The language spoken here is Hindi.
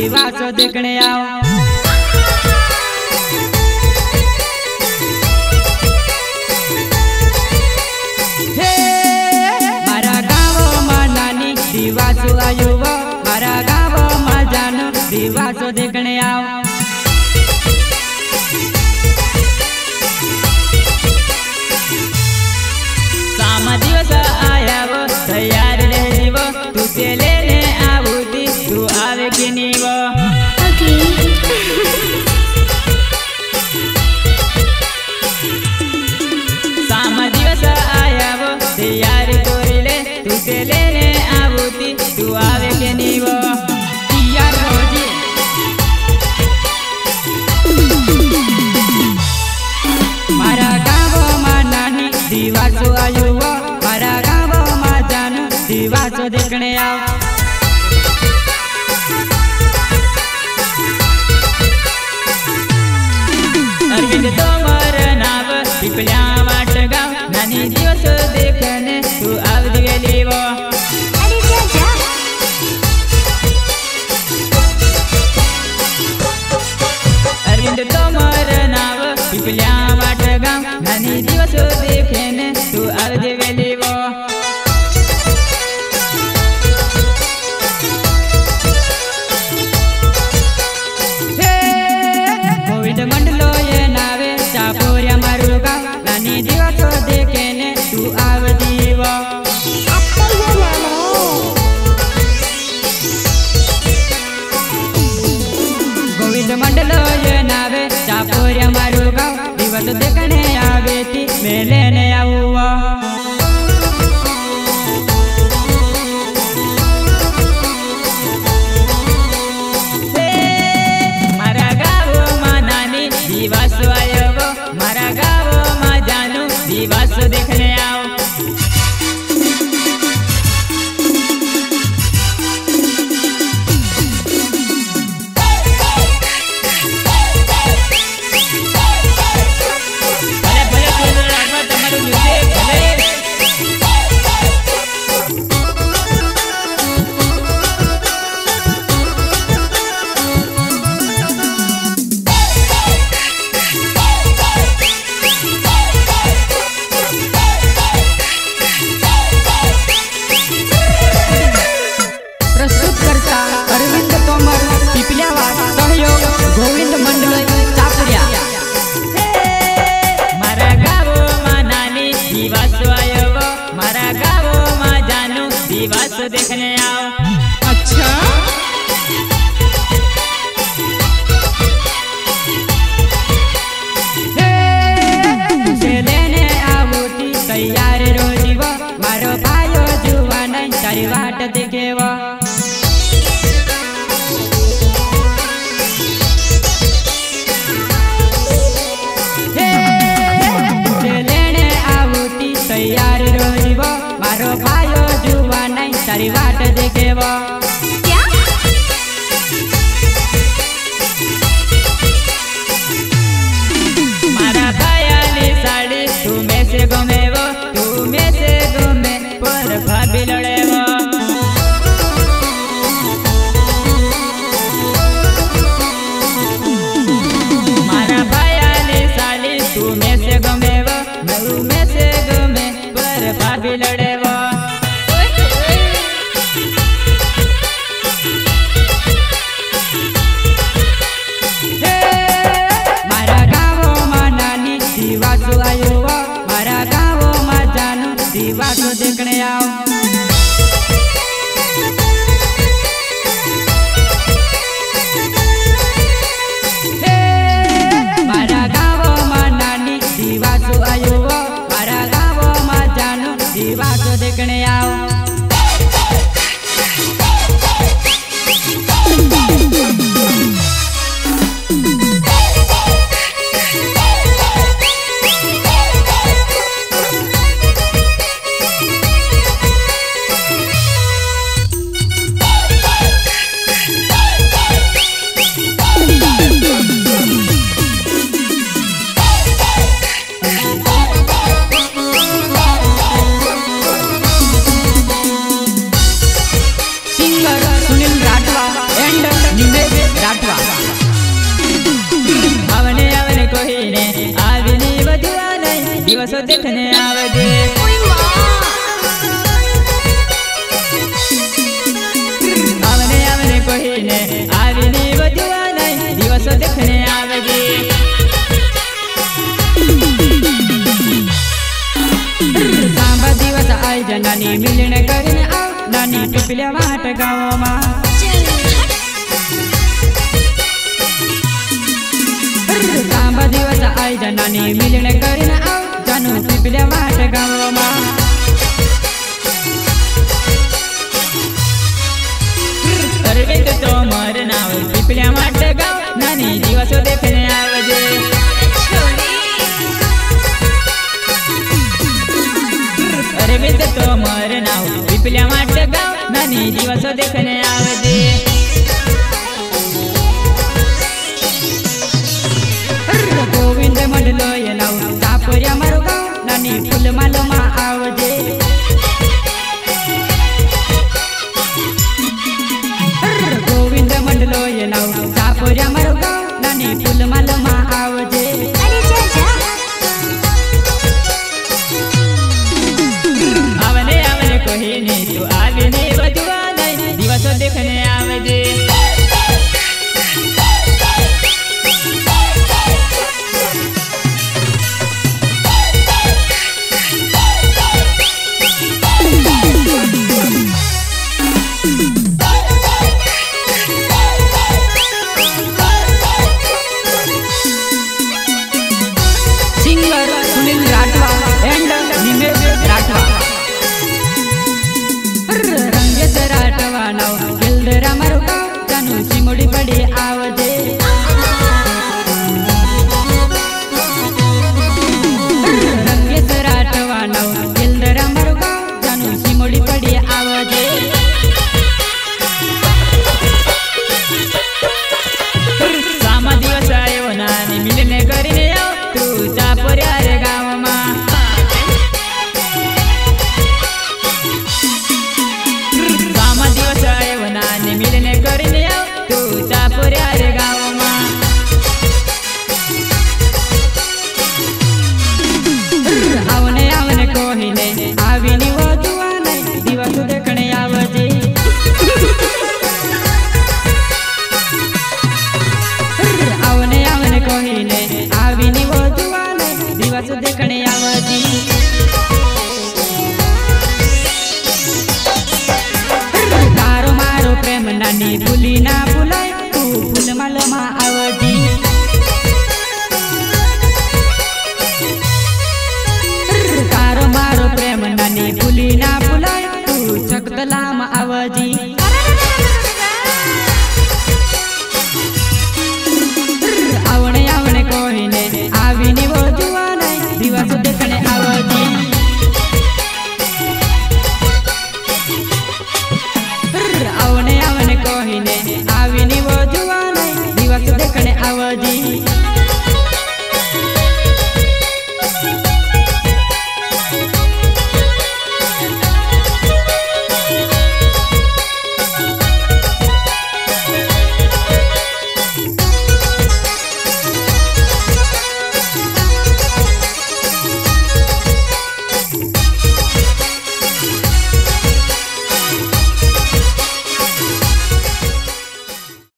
दिवासो देखने आओ। मारा गाँव में नानी दिवासो आयो, मारा गाँव में जानो दिवासो देखने आओ। दिवस आया वो तैयार रही वो, तुझे लेने आऊती तू आवे कि नहीं वो। शाम दिवस आया वो तैयार कोरी ले, तुझे लेने आऊती तू आवे कि नहीं वो। यार रोजी मारा गाँव में नानी दिवासो आयो, मारा गाँव में जानो दिवासो देखने आओ। अरविंद तोमर नाव पिपलिया वाट गाँव, नानी दिवसो देखने तू आव गेली वो। अरविंद तोमर नाव पिपलिया वाट गाँव, नानी दिवसो देखने तू आव गेली वो। मंडलो ये नावे चापोरिया मारू गाँव, नानी दिवसो देखने तू आव दीवा। गोविंद मंडलो ये नावे चापोरिया मारू गाँव, दिवसो देखने आवे थी मैं लेने आऊँगा। दिवासो आयो वो, मारा गाँव में जानो दिवासो देखने आओ। अरविंद तोमर पिपलियावाट, सहयोग गोविंद मंडल चापुरिया। मारा गाँव में नानी दिवासो आयो वो, मारा गाँव में जानो दिवासो देखने आओ। अच्छा तुझे लेने आऊती तैयार रोजी वो, मारो भाइयो जुआ नहीं तारी वाट देखे वो। तैयार रोजी वो, मारो भाइयो जुआ नहीं तारी वाट देखे वो। क्या मारा भायाली साड़ी तू में से घूमे वो, तू में से घूमे पर भाभी लड़े वो। मारा भायाली साड़ी तू में से घूमे वो, मैं में से घूमे पर भाभी लड़े वो। मारा गाँव में नानी दिवासो आयो वो, मारा गाँव में जानो दिवासो देखने आओ। मारा गाँव में नानी दिवासो आयो वो, मारा गाँव में जानो दिवासो देखने आओ। दिवस देखने आवजे। आवने आवने कहीने आवीनी वजुआ नहीं दिवस देखने आवजे। सांबा दिवस आई नानी मिलने करने आव नानी पिपल्या वाट गाँव में। सांबा दिवस आई नानी मिलने करने आव जानू पिपल्या वाट गाँव में। अरविंद तोमर नाव पिपल्या वाट गाँव नानी दिवस देखने आवजे। अरविंद तोमर नाव पिपल्या वाट गाँव नानी दिवस देखने आवजे। गोविंद मंडलो ये नाव चापोरिया मारो गाँव नानी फूल मालो मा आवजे। गोविंद मंडलो ये नाव चापोरिया मारो गाँव नानी फूल मालो मा आवजे। आवने आवने कहीने तू आवीने वजुआ नहीं दिवस देखने आवजे। Singer Sunil Rathwa and Nimesh Rathwa. रंगेश राठवा नाव गिल्दरा मारो गाँव जानू सिमोड़ी पड़ी आवजे। रंगेश राठवा नाव गिल्दरा मारो गाँव जानू सिमोड़ी पड़ी आवजे। सामा दिवस आयो नानी मिलने करने आओ तू चापोरिया रे गाँव में। सामा दिवस आयो नानी मिलने करने आओ तू चापोरिया रे गाँव में। आवने आवने कहीने आवीनी वजुआ नहीं दिवस देखने आवजे। आवने आवने कहीने आवीनी वजुआ नहीं दिवस देखने आवजे।